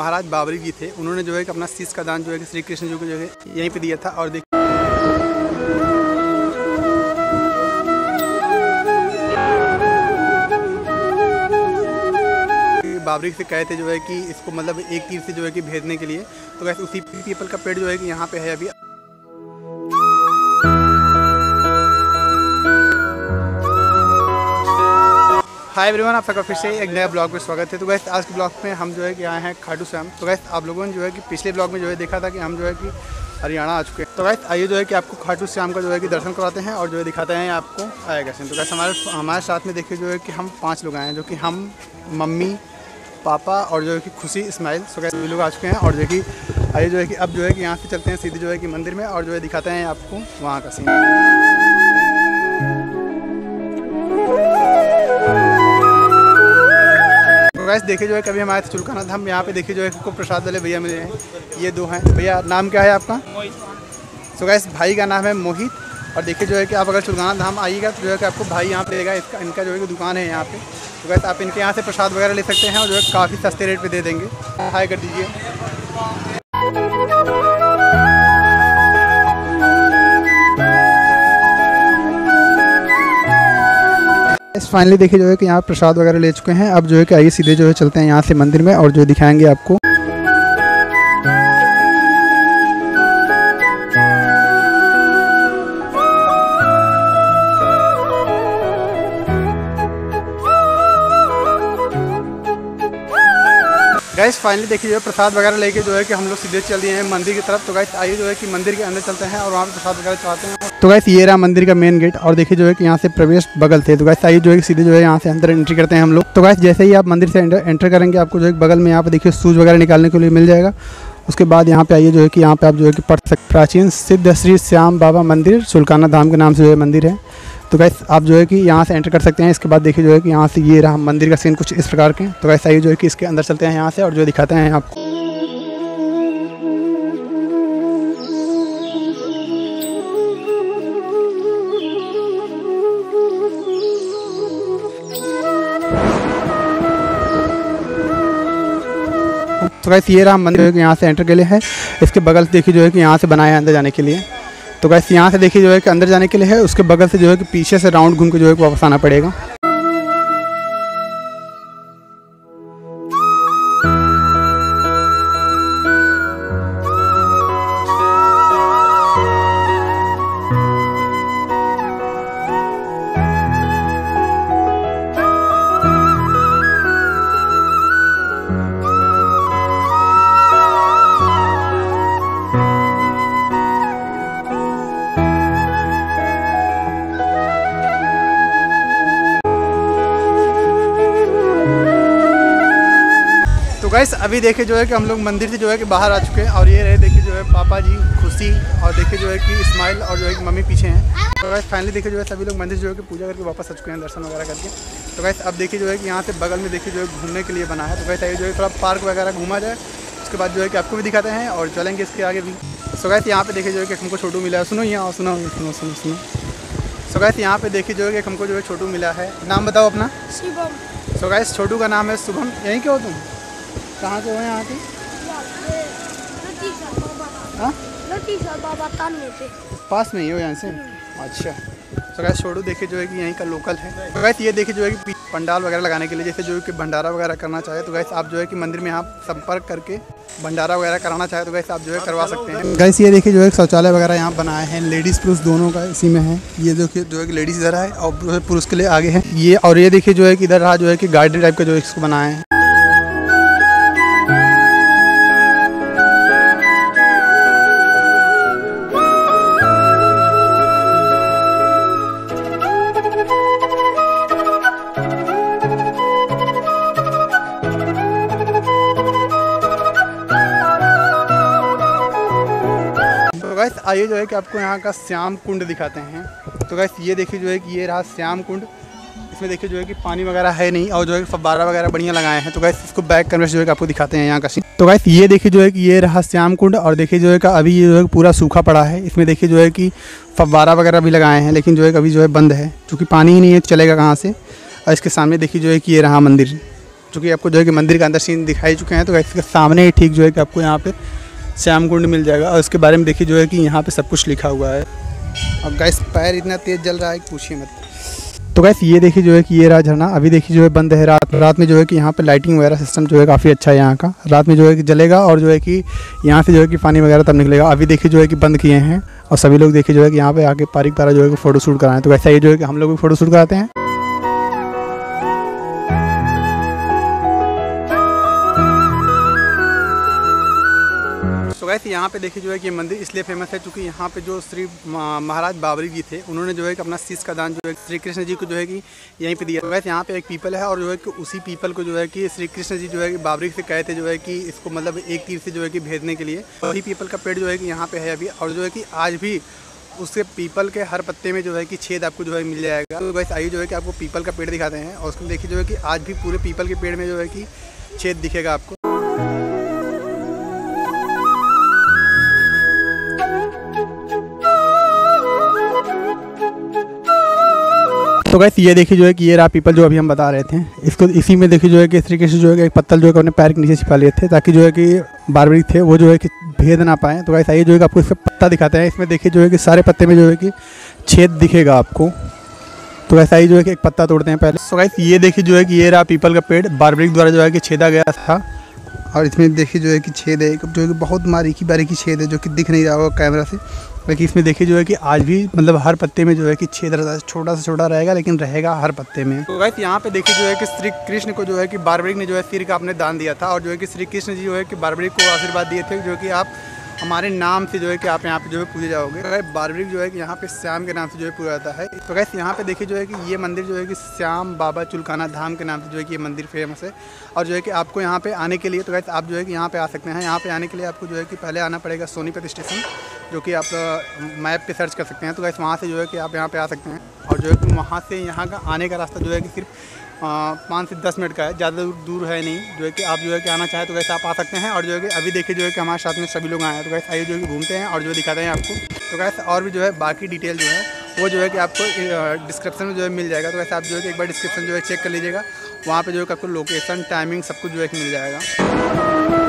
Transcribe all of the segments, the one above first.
महाराज बाबरी जी थे, उन्होंने जो है कि अपना शीश का दान जो है कि श्री कृष्ण जी को जो है यहीं पे दिया था। और देखिए बाबरी से कहे थे जो है कि इसको मतलब एक तीर से जो है कि भेजने के लिए, तो वैसे उसी पीपल का पेड़ जो है कि यहाँ पे है अभी। हाय एवरीवन, आप सबका फिर से एक नया ब्लॉग में स्वागत है। तो गैस आज के ब्लॉग में हम जो है कि आए हैं खाटू श्याम। तो गैस आप लोगों ने जो है कि पिछले ब्लॉग में जो है देखा था कि हम जो है कि हरियाणा आ चुके हैं। तो गैस आइए जो है कि आपको खाटू श्याम का जो है कि दर्शन करवाते हैं और जो है दिखाते हैं आपको आएगा सीन। तो गैस हमारे साथ में देखिए जो है कि हम 5 लोग आए हैं, जो कि हम, मम्मी, पापा और जो है कि खुशी, इस्माइल। सो गैस सभी लोग आ चुके हैं और जो है कि आइए जो है कि अब जो है कि यहाँ से चलते हैं सीधे जो है कि मंदिर में और जो है दिखाते हैं आपको वहाँ का सीन। गाइस देखिए जो है कभी हम आए थे चुलकाना धाम, यहाँ पे देखिए जो है को प्रसाद वाले भैया मिले हैं, ये 2 हैं। भैया नाम क्या है आपका? मोहित। सो गाइस भाई का नाम है मोहित। और देखिए जो है कि आप अगर चुलकाना धाम आइएगा तो जो है कि आपको भाई यहाँ पे देगा, इनका जो है कि दुकान है यहाँ पे। तो गाइस आप इनके यहाँ से प्रसाद वगैरह ले सकते हैं और जो है काफ़ी सस्ते रेट पे दे देंगे। हाय कर दीजिए। फाइनली देखिए जो है कि यहाँ प्रसाद वगैरह ले चुके हैं। अब जो है कि आइए सीधे जो है चलते हैं यहाँ से मंदिर में और जो दिखाएंगे आपको। गाइस फाइनली देखिए जो है प्रसाद वगैरह लेके जो है कि हम लोग सीधे चल दिए हैं मंदिर की तरफ। तो गाइस आइए जो है कि मंदिर के अंदर चलते हैं और वहाँ पे प्रसाद वगैरह चढ़ाते हैं। तो गाइस ये रहा मंदिर का मेन गेट और देखिए जो है कि यहाँ से प्रवेश बगल थे। तो गाइस आइए जो है कि सीधे जो है यहाँ से अंदर एंट्री करते हैं हम लोग। तो गाइस जैसे ही आप मंदिर से एंटर करेंगे आपको जो है बगल में यहाँ पे देखिए शूज़ वगैरह निकालने के लिए मिल जाएगा। उसके बाद यहाँ पे आइए जो है कि यहाँ पे आप जो है कि पढ़ सकते प्राचीन सिद्ध श्री श्याम बाबा मंदिर चुलकाना धाम के नाम से जो है मंदिर है। तो गाइस आप जो है कि यहाँ से एंटर कर सकते हैं। इसके बाद देखिए जो है कि यहाँ से ये रहा मंदिर का सीन कुछ इस प्रकार के। तो गाइस आइए जो है कि इसके अंदर चलते हैं यहाँ से और जो दिखाते हैं आपको। तो गाइस ये रहा मंदिर यहाँ से एंटर के लिए है। इसके बगल से देखिए जो है कि यहाँ से बनाया है अंदर जाने के लिए। तो गाइस यहाँ से देखिए जो है कि अंदर जाने के लिए है, उसके बगल से जो है कि पीछे से राउंड घूम के जो है कि वापस आना पड़ेगा। तो गाइस अभी देखिए जो है कि हम लोग मंदिर से जो है कि बाहर आ चुके हैं और ये रहे देखिए जो है पापा जी, खुशी और देखिए जो है कि इस्माइल और जो है कि मम्मी पीछे हैं। तो गाइस फाइनली देखिए जो है सभी लोग मंदिर जो है कि पूजा करके वापस आ चुके हैं, दर्शन वगैरह करके। तो गाइस अब देखिए जो है कि यहाँ से बगल में देखिए जो है घूमने के लिए बना है। तो गाइस आइए जो है थोड़ा पार्क वगैरह घूमा जाए, उसके बाद जो है कि आपको भी दिखाते हैं और चलेंगे इसके आगे भी। सो गाइस यहाँ पे देखिए जो है कि हमको छोटू मिला है। सुनो यहाँ, सुनो सुनो सुनो सुनो। सो गाइस यहाँ पे देखिए जो है कि हमको जो है छोटू मिला है। नाम बताओ अपना? शुभम। सो गाइस छोटू का नाम है शुभम। यहीं के हो तुम? कहाँ से हो यहाँ के? पास में ही हो यहाँ से? अच्छा। तो गाइस छोटू देखिए जो है कि यहीं का लोकल है। तो गाइस ये देखिए जो है कि पंडाल वगैरह लगाने के लिए जैसे जो है कि भंडारा वगैरह करना चाहे तो गाइस आप जो है कि मंदिर में आप संपर्क करके भंडारा वगैरह कराना चाहे तो गाइस आप जो है करवा सकते हैं। गाइस ये देखिए जो है शौचालय वगैरह यहाँ बनाए हैं, लेडीज़ पुरुष दोनों का इसी में है। ये देखिए जो है कि लेडीज़ इधर है और पुरुष के लिए आगे है ये। और ये देखिए जो है कि इधर रहा जो है कि गार्डन टाइप का जो इसको बनाए हैं। गाइस आइए जो है कि आपको यहाँ का श्याम कुंड दिखाते हैं। तो गाइस ये देखिए जो है कि ये रहा श्याम कुंड। इसमें देखिए जो है कि पानी वगैरह है नहीं और जो है फव्वारा वगैरह बढ़िया लगाए हैं। तो गाइस इसको बैक कैमरे से जो है कि आपको दिखाते हैं यहाँ का सीन। तो गाइस ये देखिए जो है कि ये रहा श्याम कुंड और देखिए जो है कि अभी ये जो है पूरा सूखा पड़ा है। इसमें देखिए जो है कि फव्वारा वगैरह भी लगाए हैं, लेकिन जो है अभी जो है बंद है क्योंकि पानी ही नहीं है, चलेगा कहाँ से। और इसके सामने देखिए जो है कि ये रहा मंदिर। जो कि आपको जो है कि मंदिर का अंदर सीन दिखाई चुके हैं। तो गाइस इसके सामने ही ठीक जो है कि आपको यहाँ पे श्याम कुंड मिल जाएगा और उसके बारे में देखिए जो है कि यहाँ पे सब कुछ लिखा हुआ है। अब गाइस पैर इतना तेज़ जल रहा है कि पूछिए मत। तो गाइस ये देखिए जो है कि ये रहा झरना, अभी देखिए जो है बंद है। रात में जो है कि यहाँ पे लाइटिंग वगैरह सिस्टम जो है काफ़ी अच्छा है यहाँ का। रात में जो है कि जलेगा और जो है कि यहाँ से जो है कि पानी वगैरह तब निकलेगा। अभी देखिए जो है कि बंद किए हैं और सभी लोग देखिए जो है कि यहाँ पे आके पारिक पारा जो है कि फ़ोटो शूट कराएं। तो वैसा ये जो है कि हम लोग भी फ़ोटो शूट कराते हैं। तो गाइस यहाँ पे देखिए जो है कि ये मंदिर इसलिए फेमस है क्योंकि यहाँ पे जो श्री महाराज बाबरी जी थे, उन्होंने जो है कि अपना शीश का दान जो है श्री कृष्ण जी को जो है कि यहीं पे दिया। तो गाइस यहाँ पे एक पीपल है और जो है कि उसी पीपल को जो है कि श्री कृष्ण जी जो है कि बाबरी से कहे थे जो है कि इसको मतलब एक तीर से जो है कि भेजने के लिए। वही पीपल का पेड़ जो है कि यहाँ पे है अभी, और जो है कि आज भी उसके पीपल के हर पत्ते में जो है कि छेद आपको जो है मिल जाएगा। तो गाइस आइए जो है कि आपको पीपल का पेड़ दिखाते हैं और उसको देखिए जो है कि आज भी पूरे पीपल के पेड़ में जो है कि छेद दिखेगा आपको। तो गाइस ये देखिए जो है कि ये रहा पीपल जो अभी हम बता रहे थे। इसको इसी में देखिए जो है कि श्री कृष्ण जो है कि एक पत्तल जो है कि अपने पैर के नीचे छिपा लिए थे ताकि जो है कि बारबरी थे वो जो है कि भेद ना पाएँ। तो गाइस आइए जो है कि आपको इसका पत्ता दिखाते हैं। इसमें देखिए जो है कि सारे पत्ते में जो है कि छेद दिखेगा आपको। तो गाइस आइए जो है कि एक पत्ता तोड़ते हैं पहले। तो गाइस ये देखिए जो है कि ये रहा पीपल का पेड़, बारबरी द्वारा जो है कि छेदा गया था और इसमें देखिए जो है कि छेद है जो है कि बहुत बारीकी छेद है जो कि दिख नहीं रहा होगा कैमरा से, लेकिन इसमें देखिए जो है कि आज भी मतलब हर पत्ते में जो है कि छेद रहता है। छोटा से छोटा रहेगा लेकिन रहेगा हर पत्ते में। तो गाइस यहाँ पे देखिए जो है कि श्री कृष्ण को जो है कि बारबरी ने जो है सिर का अपने दान दिया था और जो है कि श्री कृष्ण जी जो है कि बारबरी को आशीर्वाद दिए थे जो कि आप हमारे नाम से जो है कि आप यहाँ पे जो है पूजे जाओगे। तो बारबरी जो है कि यहाँ पे श्याम के नाम से जो है पूजा जाता है। तो गाइस यहाँ पे देखिए जो है कि ये मंदिर जो है कि श्याम बाबा चुलकाना धाम के नाम से जो है कि ये मंदिर फेमस है। और जो है कि आपको यहाँ पे आने के लिए तो गाइस आप जो है कि यहाँ पे आ सकते हैं। यहाँ पे आने के लिए आपको जो है कि पहले आना पड़ेगा सोनीपत स्टेशन, जो कि आप मैप पे सर्च कर सकते हैं। तो गाइस वहाँ से जो है कि आप यहाँ पे आ सकते हैं और जो है कि वहाँ से यहाँ का आने का रास्ता जो है कि सिर्फ 5 से 10 मिनट का है, ज़्यादा दूर है नहीं। जो है कि आप जो है कि आना चाहें तो वैसे आप आ सकते हैं। और जो है कि अभी देखिए जो है कि हमारे साथ में सभी लोग आए हैं। तो वैसे आइए जो है कि घूमते हैं और जो दिखाते हैं आपको। तो वैसे और भी जो है बाकी डिटेल जो है वो जो है कि आपको डिस्क्रिप्शन में जो है मिल जाएगा। तो वैसे आप जो है कि एक बार डिस्क्रिप्शन जो है चेक कर लीजिएगा, वहाँ पर जो है कि आपको लोकेशन टाइमिंग सब कुछ जो है कि मिल जाएगा।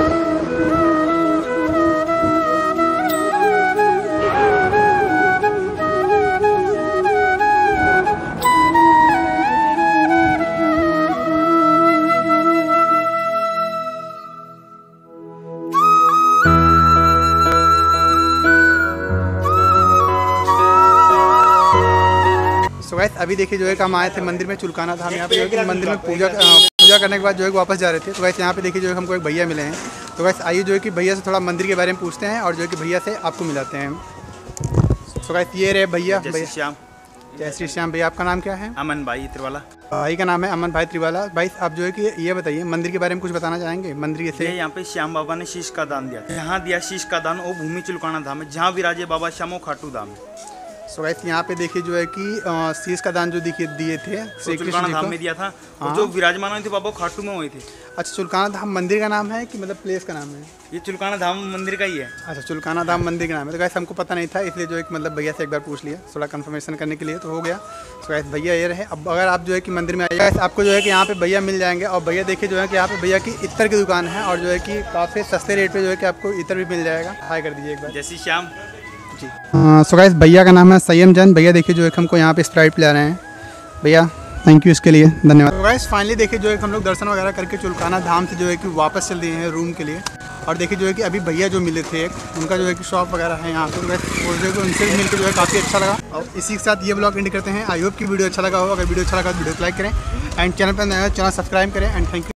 तो गाइस अभी देखिए जो है कि हम आए थे मंदिर में चुलकाना धाम। यहाँ पे जो है कि मंदिर में पूजा करने के बाद जो है वापस जा रहे थे। तो गाइस यहाँ पे देखिए जो है हमको एक भैया मिले हैं। तो गाइस आइए जो है कि भैया से थोड़ा मंदिर के बारे में पूछते हैं और जो है कि भैया से आपको मिलाते हैं। तो गाइस ये रहे भैया। श्याम। जय श्री श्याम। भैया आपका नाम क्या है? अमन भाई त्रिवाला। भाई का नाम है अमन भाई त्रिवाला। भाई आप जो है कि ये बताइए मंदिर के बारे में कुछ बताना चाहेंगे? मंदिर के यहाँ पे श्याम बाबा ने शीश का दान दिया था। यहाँ दिया शीश का दान वो भूमि चुलकाना धाम है जहाँ विराजे बाबा श्यामो खाटू धाम है। सो गाइस यहाँ पे देखिए जो है कि शीश का दान जो दिए थे श्री कृष्ण जी धाम में दिया था। हाँ। जो विराजमान हुए थे बाबा खाटू में हुए थे। अच्छा, चुलकाना धाम मंदिर का नाम है कि मतलब प्लेस का नाम है? ये चुलकाना धाम मंदिर का ही है। अच्छा, चुलकाना धाम मंदिर का नाम है। तो गाइस हमको पता नहीं था, इसलिए जो है मतलब भैया से एक बार पूछ लिया थोड़ा कंफर्मेशन करने के लिए, तो हो गया। तो गाइस भैया ये रहे। अब अगर आप जो है कि मंदिर में आइए आपको जो है कि यहाँ पे भैया मिल जाएंगे। और भैया देखिए जो है कि यहाँ पे भैया की इत्र की दुकान है और जो है कि काफ़ी सस्ते रेट पे जो है कि आपको इत्र भी मिल जाएगा। हाय कर दीजिए एक बार। जैसी श्याम जी। सो गाइस भैया का नाम है संयम जैन। भैया देखिए जो है हमको यहाँ पे स्प्राइट पिला रहे हैं। भैया थैंक यू इसके लिए, धन्यवाद। तो गाइस फाइनली देखिए जो है हम लोग दर्शन वगैरह करके चुलकाना धाम से जो है कि वापस चल दिए हैं रूम के लिए। और देखिए जो है कि अभी भैया जो मिले थे उनका जो है कि शॉप वगैरह है यहाँ पे। तो उनसे भी मिलकर जो है काफ़ी अच्छा लगा। और इसी के साथ ये ब्लॉग एंड करते हैं। आई होप कि वीडियो अच्छा लगा हो। अगर वीडियो अच्छा लगा तो वीडियो को लाइक करें एंड चैनल पर नया चैनल सब्सक्राइब करें एंड थैंक यू।